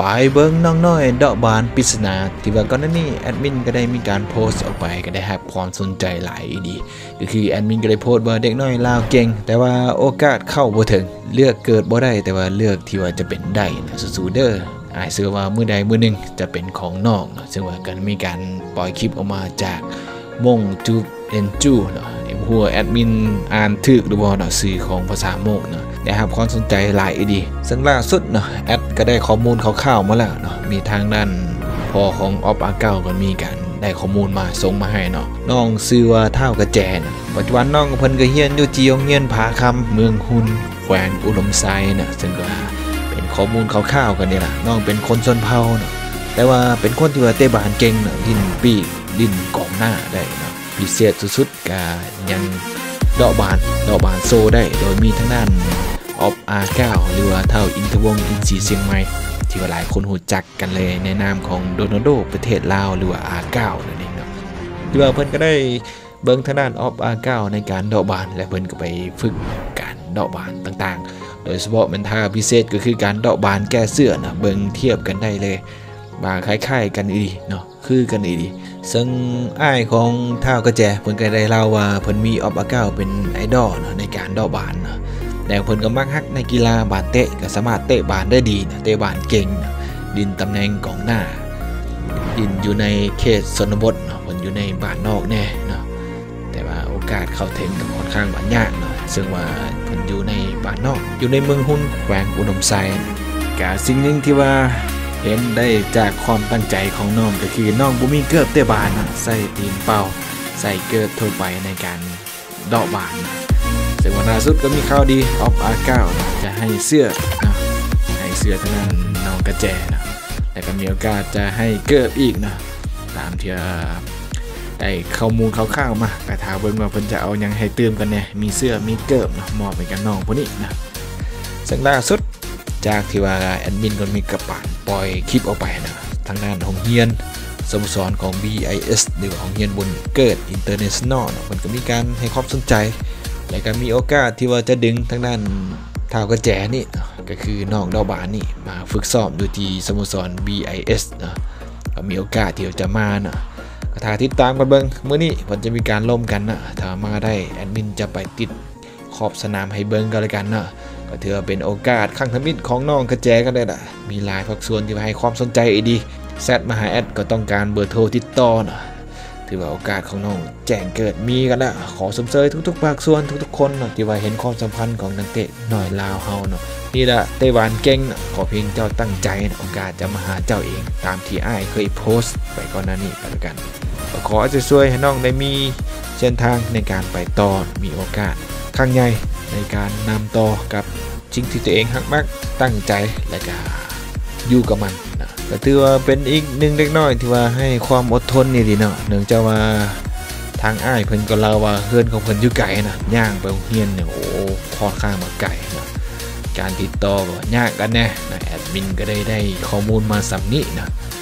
ไปเบิ้งน้องน้อยดอกบานปริศนาที่ว่าก่อนหน้านี้แอดมินก็ได้มีการโพสต์ออกไปก็ได้รับความสนใจหลายดีก็คือแอดมินก็ได้โพสต์ว่าเด็กน้อยลาวเก่งแต่ว่าโอกาสเข้าบ่ถึงเลือกเกิดบ่ได้แต่ว่าเลือกที่ว่าจะเป็นได้นะสู้ๆเด้อเชื่อว่ามื้อใดมื้อหนึ่งจะเป็นของน้องเนาะซึ่งว่าก็มีการปล่อยคลิปออกมาจากมงจูเอ็นจูเนาะหัวแอดมินอ่านถึกหรือบ่เนาะสื่อของภาษามงเนาะได้รับความสนใจหลายดีซึ่งล่าสุดเนาะแอดก็ได้ข้อมูลคร่าวๆมาแล้วเนาะมีทางด้านพ่อของออฟอาเก้าก็มีการได้ข้อมูลมาส่งมาให้เนาะน้องชื่อว่าเท่ากระแจนะปัจจุบันน้องเพิ่นก็เรียนอยู่ที่โรงเรียนผาคำเมืองหุนแขวงอุดมไซนะซึ่งก็เป็นข้อมูลคร่าวๆกันนี่ล่ะน้องเป็นคนชนเผ่าเนาะแต่ว่าเป็นคนที่ว่าเตะบอลเก่งเนาะลิ้นปีกลิ้นกองหน้าได้เนาะพิเศษสุดๆก็ยังดอกบานโซได้โดยมีทั้งด้านออฟอาเก้าหรือว่าเท่าอินทวงศ์อินทรีเชียงใหม่ที่ว่าหลายคนรู้จักกันเลยในนามของโดนัลโดประเทศลาวหรือว่าอาเก้านั่นเองเนาะที่ว่าเพิ่นก็ได้เบิ่งทางด้านออฟอาเก้าในการดอกบานและเพิ่นก็ไปฝึกการดอกบานต่างๆโดยเฉพาะเป็นท่าพิเศษก็คือการดอกบานแก้เสื้อนะเบิ่งเทียบกันได้เลยบางคล้ายๆกันอีเนาะคือกันอีซึ่งอ้ายของเท่ากระแจเพิ่นก็ได้เล่าว่าเพิ่นมีออฟอาเก้าเป็นไอดอลเนาะในการดอกบานเนาะแต่เพิ่นก็มักฮักในกีฬาบาสเตะก็สามารถเตะบานได้ดีนะเตะบานเก่งนะดินตำแหน่งกองหน้าดินอยู่ในเขตชนบทเนาะเพิ่นอยู่ในบ้านนอกแน่เนาะแต่ว่าโอกาสเข้าถึงก็ค่อนข้างยากเนาะซึ่งว่าเพิ่นอยู่ในบ้านนอกอยู่ในเมืองหุนแขวงอุดมไซก็สิ่งหนึ่งที่ว่าเห็นได้จากความตั้งใจของน้องก็คือน้องบ่มีเกิบเตะบานนะใส่ตีนเป่าใส่เกิบทั่วไปในการดอกบานนะซึ่งวันล่าสุดก็มีข่าวดีออฟอาเก้าจะให้เสื้อนะให้เสื้อทางนั้นน้องกระแจนะแต่ก็มีโอกาสจะให้เกิบอีกนะตามที่ได้ข้อมูลคร่าวๆมาแต่ถามเบิ่งว่าเพิ่นจะเอายังให้เติมกันเนี่ยมีเสื้อมีเกิบนะมอบให้กันน้องพวกนี้นะซึ่งล่าสุดจากที่ว่าแอดมินก็มีกระปานปล่อยคลิปออกไปนะทางด้านของเฮียนสโมสรของ BIS หรือของเฮียนบุญเกิด International มันก็มีการให้ความสนใจและก็มีโอกาสที่ว่าจะดึงทางด้านเท่ากระแจนี่ก็คือน้องดอกบานนี่มาฝึกซ้อมอยู่ที่สโมสร BIS นะก็มีโอกาสที่จะมานะก็ถ้าติดตามกันเบิ่งมื้อนี้มันจะมีการล่มกันนะถ้ามาได้แอดมินจะไปติดขอบสนามให้เบิ่งกันเลยกันนะก็ถือเป็นโอกาสครั้งทมิตของน้องกระแจกันได้ละมีหลายภาคส่วนที่ให้ความสนใจดีแซดมาหาแอดก็ต้องการเบอร์โทรติดต่อนะถือว่าโอกาสของน้องแจ้งเกิดมีกันละขอสมเสยทุกๆภาคส่วนทุกๆคนนะที่ว่าเห็นความสัมพันธ์ของนักเตะหน่อยลาวเฮาเนาะนี่ละไต้หวันเก่งนะขอเพียงเจ้าตั้งใจนะโอกาสจะมาหาเจ้าเองตามที่อ้ายเคยโพสต์ไปก่อนหน้านี้กันแล้วกันขอจะช่วยให้น้องได้มีเส้นทางในการไปต่อมีโอกาสครั้งใหญ่ในการนำต่อกับสิ่งที่ตัวเองหักมักตั้งใจและก็อยู่กับมันนะก็ถือว่าเป็นอีกหนึ่งเล็กน้อยที่ว่าให้ความอดทนนี่ดีเนาะเนื่องจากว่าทางอ้ายเพิ่นก็เล่าว่าเฮือนของเพิ่นอยู่ไกลนะย่างไปโรงเรียนเนี่ยโอ้ค่อนข้างมาไกลนะการติดต่อก็ยากกันแน่นะแอดมินก็ได้ข้อมูลมาสำนี้นะ